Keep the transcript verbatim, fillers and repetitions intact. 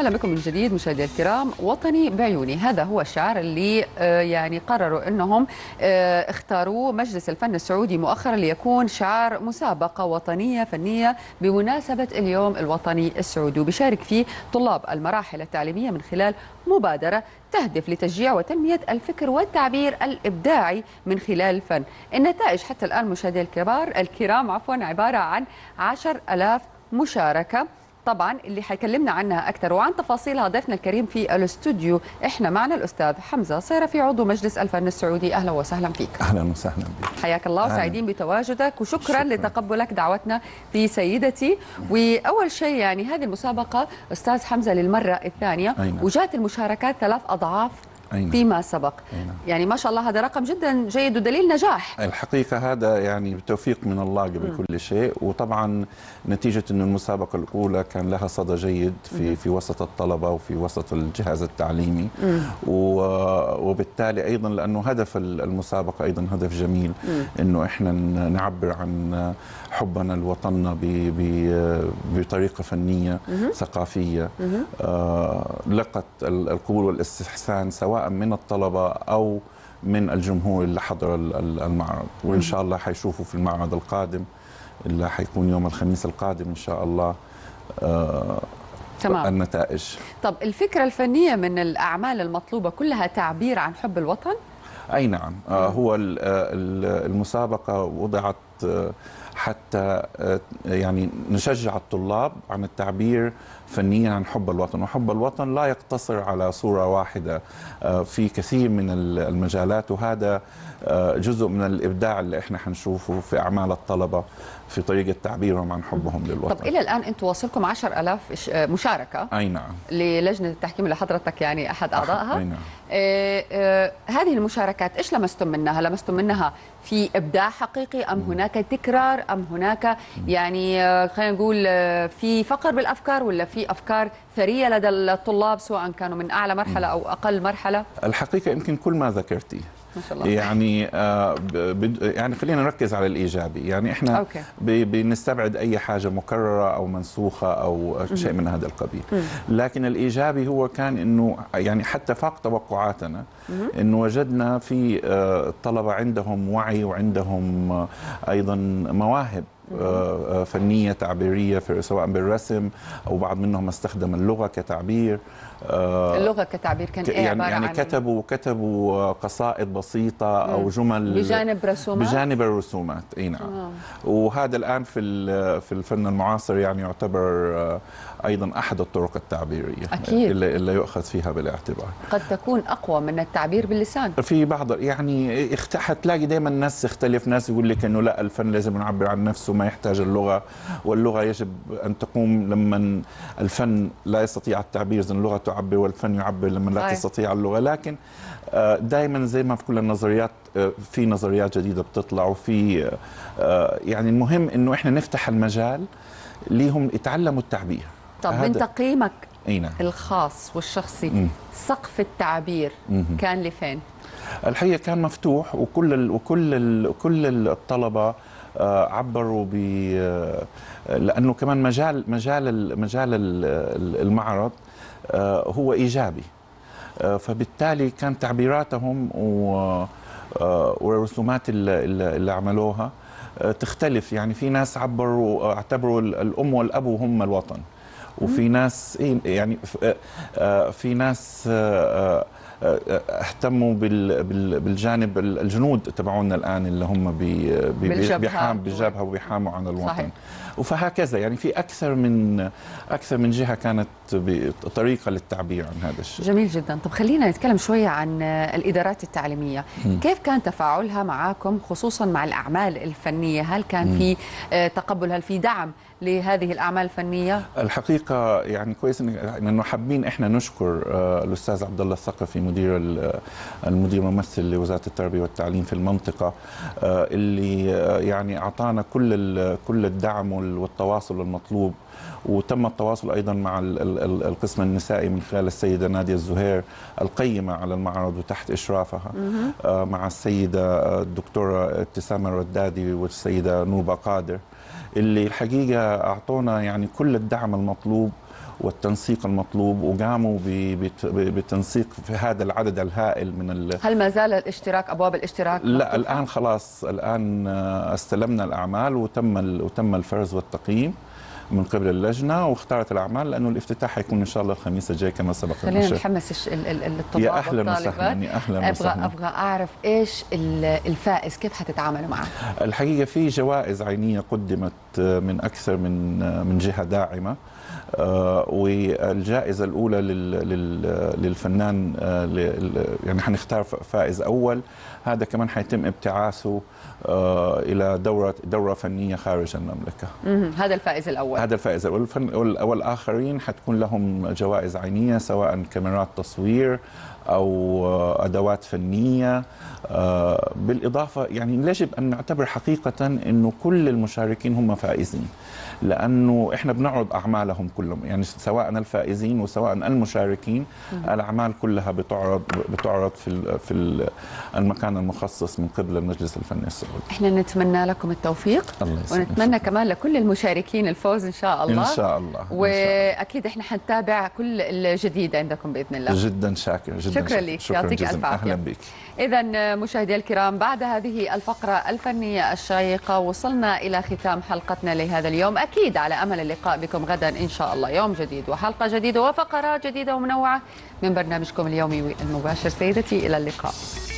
اهلا بكم من جديد مشاهدينا الكرام. وطني بعيوني، هذا هو الشعار اللي يعني قرروا انهم اختاروه مجلس الفن السعودي مؤخرا ليكون شعار مسابقه وطنيه فنيه بمناسبه اليوم الوطني السعودي، وبيشارك فيه طلاب المراحل التعليميه من خلال مبادره تهدف لتشجيع وتنميه الفكر والتعبير الابداعي من خلال الفن. النتائج حتى الان مشاهدينا الكبار الكرام عفوا عباره عن عشرة آلاف مشاركه. طبعا اللي حيكلمنا عنها اكثر وعن تفاصيلها ضيفنا الكريم في الاستوديو، احنا معنا الاستاذ حمزه صيرفي عضو مجلس الفن السعودي. اهلا وسهلا فيك. اهلا وسهلا بك. حياك الله وسعيدين بتواجدك وشكرا شكرا. لتقبلك دعوتنا في سيدتي. واول شيء يعني هذه المسابقه استاذ حمزه للمره الثانيه وجات المشاركات ثلاث اضعاف أينا. فيما سبق أينا. يعني ما شاء الله هذا رقم جدا جيد ودليل نجاح. الحقيقة هذا يعني بتوفيق من الله قبل م. كل شيء، وطبعا نتيجة أن المسابقة الأولى كان لها صدى جيد في م. في وسط الطلبة وفي وسط الجهاز التعليمي، وبالتالي أيضا لأنه هدف المسابقة أيضا هدف جميل م. أنه إحنا نعبر عن حبنا لوطننا بطريقة فنية م. ثقافية آه لقت القبول والاستحسان سواء من الطلبة أو من الجمهور اللي حضر المعرض، وإن شاء الله حيشوفوا في المعرض القادم اللي حيكون يوم الخميس القادم إن شاء الله آه تمام. النتائج. طب الفكرة الفنية من الأعمال المطلوبة كلها تعبير عن حب الوطن؟ أي نعم. آه هو المسابقة وضعت حتى يعني نشجع الطلاب عن التعبير فنيا عن حب الوطن، وحب الوطن لا يقتصر على صورة واحدة، في كثير من المجالات، وهذا جزء من الإبداع اللي احنا حنشوفه في أعمال الطلبة في طريقة تعبيرهم عن حبهم للوطن. طب إلى الآن أنتم وصلكم عشرة آلاف مشاركة. أي نعم. للجنة التحكيم اللي حضرتك يعني أحد أعضائها. أي نعم. آه آه هذه المشاركات إيش لمستم منها؟ لمستم منها في إبداع حقيقي أم هناك تكرار أم هناك يعني آه خلينا نقول آه في فقر بالأفكار ولا في أفكار ثرية لدى الطلاب سواء كانوا من أعلى مرحلة أو أقل مرحلة؟ الحقيقة يمكن كل ما ذكرتيه. ما شاء الله. يعني آه يعني خلينا نركز على الايجابي، يعني احنا أوكي. بنستبعد اي حاجه مكرره او منسوخه او شيء من هذا القبيل، لكن الايجابي هو كان انه يعني حتى فاق توقعاتنا، انه وجدنا في آه الطلبه عندهم وعي وعندهم آه ايضا مواهب فنية تعبيرية سواء بالرسم أو بعض منهم استخدم اللغة كتعبير. اللغة كتعبير كان إيه؟ يعني, يعني كتبوا كتبوا قصائد بسيطة أو جمل بجانب رسومات بجانب الرسومات. أي نعم. وهذا الآن في في الفن المعاصر يعني يعتبر أيضا أحد الطرق التعبيرية أكيد. اللي, اللي يؤخذ فيها بالاعتبار. قد تكون أقوى من التعبير باللسان في بعض، يعني حتلاقي دائما الناس تختلف، ناس يقول لك إنه لا الفن لازم يعبر عن نفسه ما يحتاج اللغة، واللغة يجب أن تقوم لما الفن لا يستطيع التعبير، إذن اللغة تعبر والفن يعبر لما لا صحيح. تستطيع اللغة. لكن دائما زي ما في كل النظريات في نظريات جديدة بتطلع، وفي يعني المهم إنه إحنا نفتح المجال ليهم يتعلموا التعبير. طب من تقييمك نعم. الخاص والشخصي م. سقف التعبير م. كان لفين؟ الحقيقة كان مفتوح، وكل ال وكل ال كل الطلبة عبروا ب لأنه كمان مجال مجال مجال المعرض هو إيجابي، فبالتالي كان تعبيراتهم والرسومات اللي عملوها تختلف. يعني في ناس عبروا اعتبروا الأم والأب هم الوطن، وفي ناس يعني في ناس اهتموا بالجانب الجنود تبعونا الان اللي هم بيحام بالجبهه وبيحاموا عن الوطن. صحيح. وفهكذا يعني في اكثر من اكثر من جهه كانت طريقه للتعبير عن هذا الشيء. جميل جدا. طب خلينا نتكلم شويه عن الادارات التعليميه، م. كيف كان تفاعلها معاكم خصوصا مع الاعمال الفنيه؟ هل كان م. في تقبل؟ هل في دعم لهذه الاعمال الفنيه؟ الحقيقه يعني كويس انه حابين احنا نشكر الاستاذ عبد الله الثقفي مدير المدير الممثل لوزاره التربيه والتعليم في المنطقه، اللي يعني اعطانا كل كل الدعم والتواصل المطلوب، وتم التواصل ايضا مع القسم النسائي من خلال السيده ناديه الزهير القيمه على المعرض وتحت اشرافها، مع السيده الدكتوره ابتسامه الردادي والسيده نوبه قادر، اللي الحقيقه اعطونا يعني كل الدعم المطلوب والتنسيق المطلوب، وقاموا بتنسيق في هذا العدد الهائل من ال... هل ما زال الاشتراك ابواب الاشتراك؟ لا الان خلاص، الان استلمنا الاعمال وتم ال... وتم الفرز والتقييم من قبل اللجنه واختارت الاعمال، لانه الافتتاح حيكون ان شاء الله الخميس الجاي كما سبق. خلينا نحمس الطلاب يا اهلا وسهلا، يا اهلا وسهلا. ابغى ابغى اعرف ايش الفائز، كيف حتتعاملوا معه؟ الحقيقه في جوائز عينيه قدمت من اكثر من من جهه داعمه. آه والجائزة الأولى لل لل للفنان، آه يعني حنختار فائز أول، هذا كمان حيتم ابتعاثه آه إلى دورة دورة فنية خارج المملكة. هذا الفائز الأول. هذا الفائز الأول، والآخرين حتكون لهم جوائز عينية، سواء كاميرات تصوير أو أدوات فنية. بالإضافة يعني يجب أن نعتبر حقيقة أنه كل المشاركين هم فائزين، لأنه إحنا بنعرض أعمالهم كلهم، يعني سواء الفائزين وسواء المشاركين، الأعمال كلها بتعرض بتعرض في في المكان المخصص من قبل المجلس الفني السعودي. إحنا نتمنى لكم التوفيق، ونتمنى كمان لكل المشاركين الفوز إن شاء الله. إن شاء الله. وأكيد إحنا حنتابع كل الجديد عندكم بإذن الله. جدا شاكر، جدا شكرا لك، يعطيك ألف عافية. أهلا بك. إذا مشاهدي الكرام، بعد هذه الفقرة الفنية الشيقة وصلنا إلى ختام حلقتنا لهذا اليوم. أكيد على أمل اللقاء بكم غدا إن شاء الله، يوم جديد وحلقة جديدة وفقرات جديدة ومنوعة من برنامجكم اليومي المباشر. سيدتي إلى اللقاء.